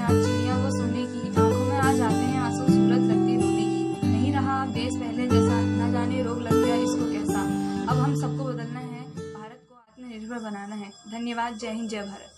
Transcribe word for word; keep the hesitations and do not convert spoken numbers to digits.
आज चिड़िया वो सोने की, आंखों में आ जाते हैं आंसू, सूरत लगती रोने की। नहीं रहा अब देश पहले जैसा, न जाने रोग लग गया इसको कैसा। अब हम सबको बदलना है, भारत को आत्मनिर्भर बनाना है। धन्यवाद। जय हिंद, जय भारत।